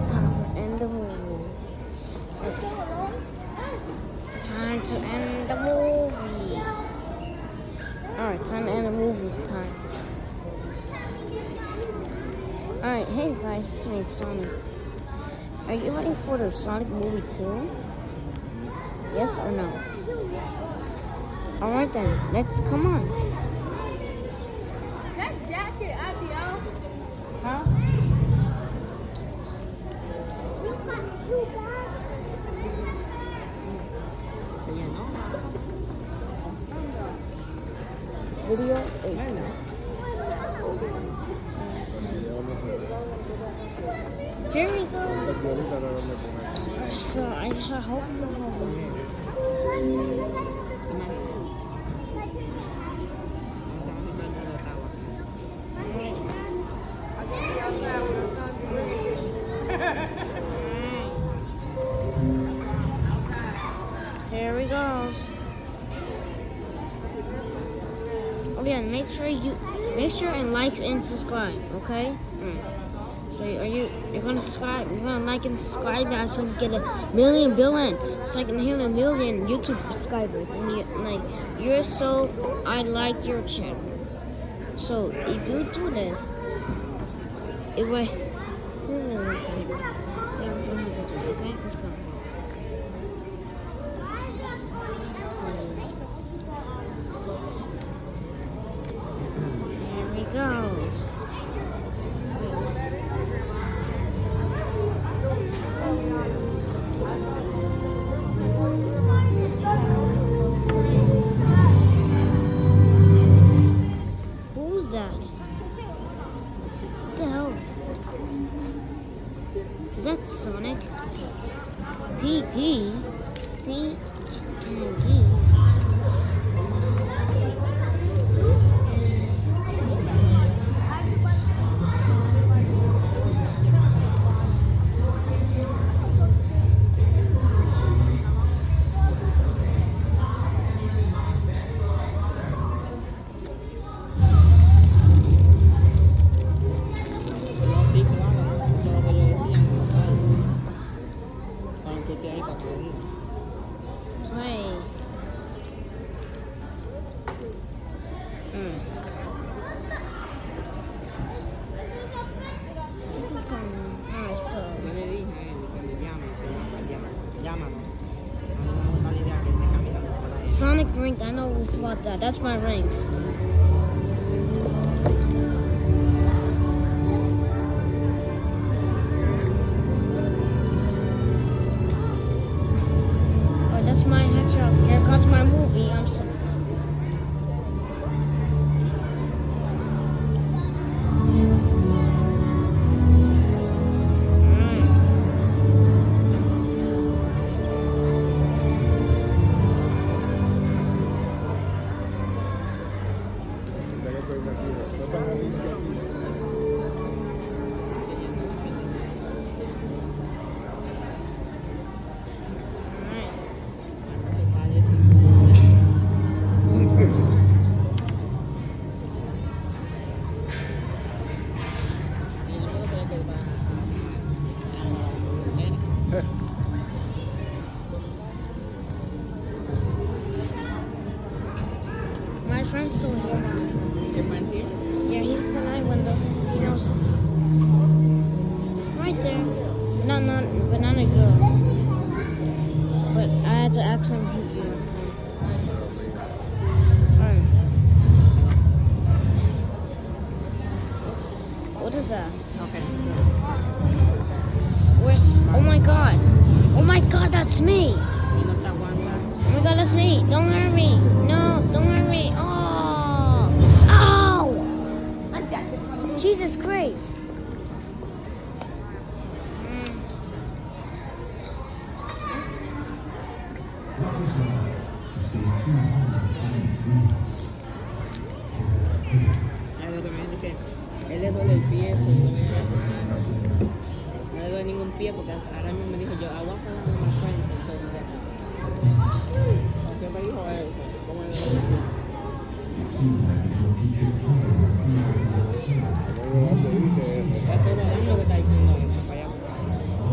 time to end the movie. Time to end the movie. Alright, time to end the movie. It's time. Alright, hey guys, it's me, Sonic. Are you ready for the Sonic movie 2? Yes or no? Alright then, let's come on. That jacket, Abby, Huh? you got two bags. Video? Here we go. So I hope you have Here we goes. Oh yeah, make sure and like and subscribe, okay? So you're gonna subscribe, you're gonna like and subscribe guys so you can get a billion. It's like a million YouTube subscribers, and I like your channel. So if you do this, it will okay, let's go. Here we go. Who's that? What the hell? Is that Sonic? Peach and P. Sonic rank, I know what's about that. That's my ranks. Oh, that's my actual. Here comes my movie. I'm sorry. My friend's still here. Your friend's here? Yeah, he's still in window. He knows. Right there. Banana girl. But I had to ask him. Alright. What is that? Okay. Where's? Oh my god! Oh my god, that's me! You know that one guy? Oh my god, that's me! Don't hurt me! No, don't hurt me! Oh! Ow! Jesus Christ! Lo que me dice que él le duele el pie, eso, no le duele ningún pie porque ahora mismo me dijo yo, aguanta la más fuerte, ¿qué me dijo él? ¿Cómo le duele el pie? Eso es lo que está diciendo, para allá.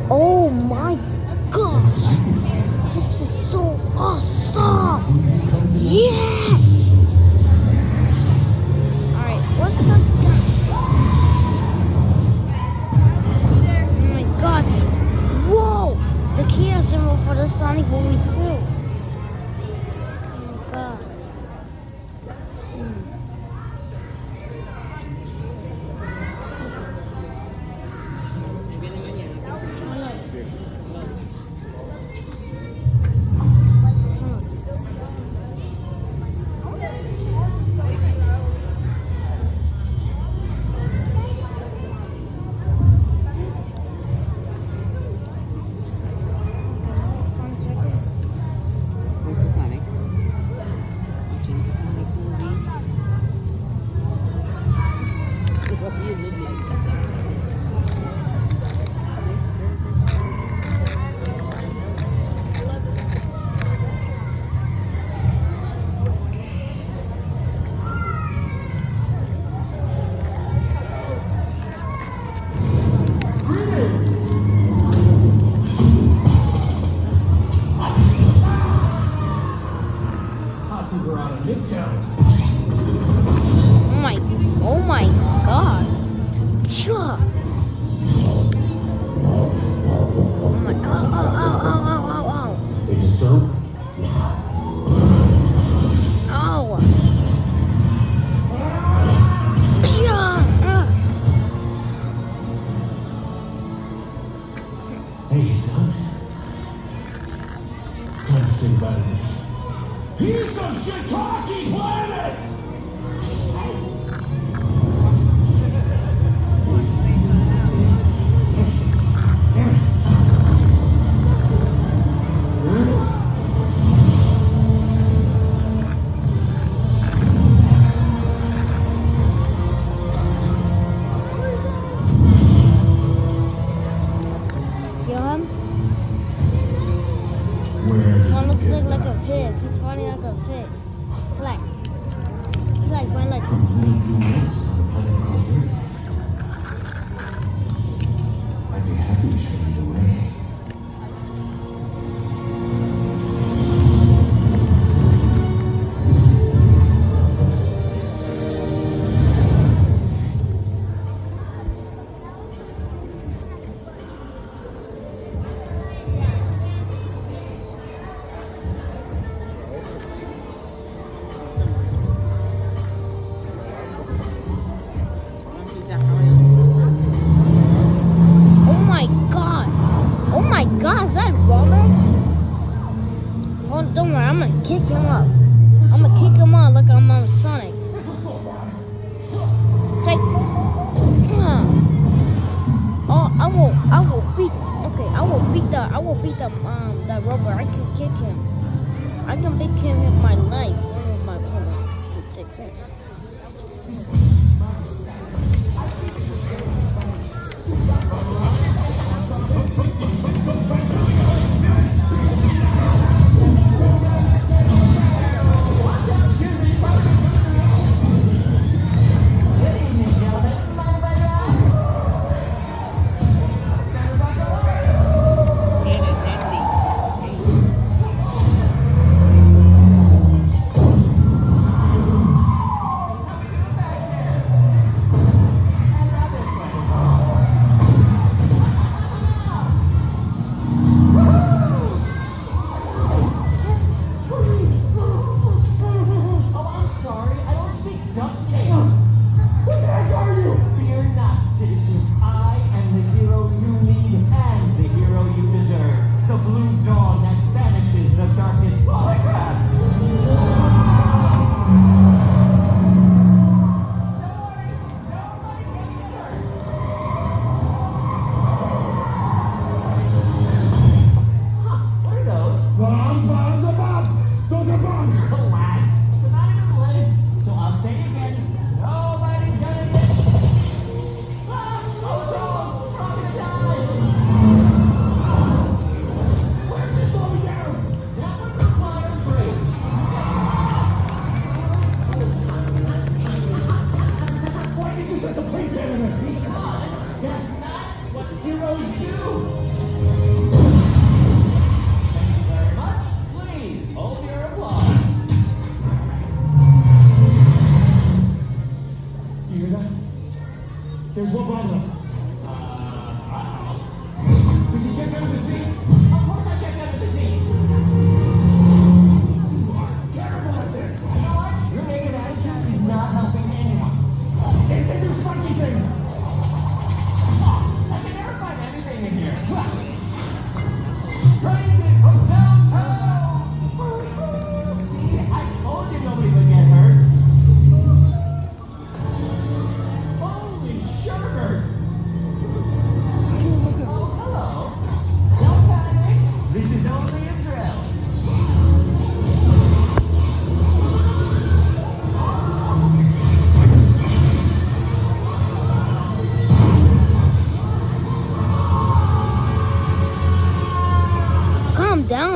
Oh my gosh! This is so awesome! Yes! Alright, what's up, guys? Oh my gosh! Whoa! The Kia symbol for the Sonic movie too. Oh my god. Where's the Sonic? Watching the Sonic movie. What do you look like? We're on a midtown. Oh my god. Sure. Oh my, ow. Agent Stone? Ow. Phew. Hey, son. It's time to say goodbye to this piece of shiitake planet! Johan? Where did One you looks get like that? a pig. He's running like a pig. Like, he's like going like. From the little blue nest on a planet called Earth. I'd be happy to show you the way. Oh my god, is that Robert? Hold, don't worry, I'm gonna kick him up. I'm gonna kick him up like I'm on Sonic. It's like, oh, I will beat. Okay, I will beat the Robert. I can kick him. I can beat him with my knife. With my let's take this.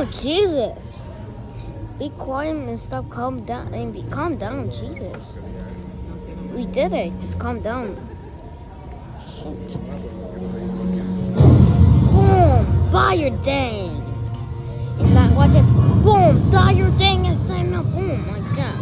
Oh, Jesus. Be quiet and stop. Calm down. Calm down, Jesus. We did it. Just calm down. Shit. Boom. Buy your dang. And now watch this. Boom. Die your dang and sign up. Boom. Like that.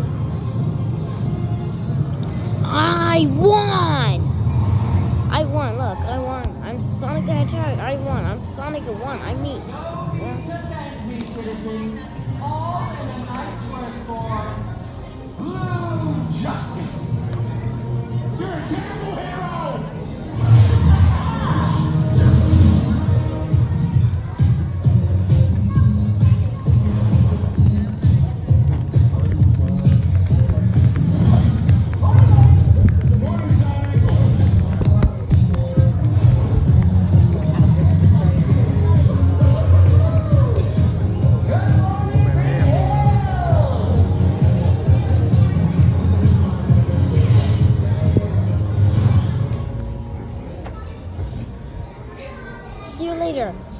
I won. I won. Look, I won. I'm Sonic the Hedgehog. I won. I'm Sonic the One. I mean. Thank me, citizen. All in a night's work for Blue Justice. You're a terrible hero. See you later.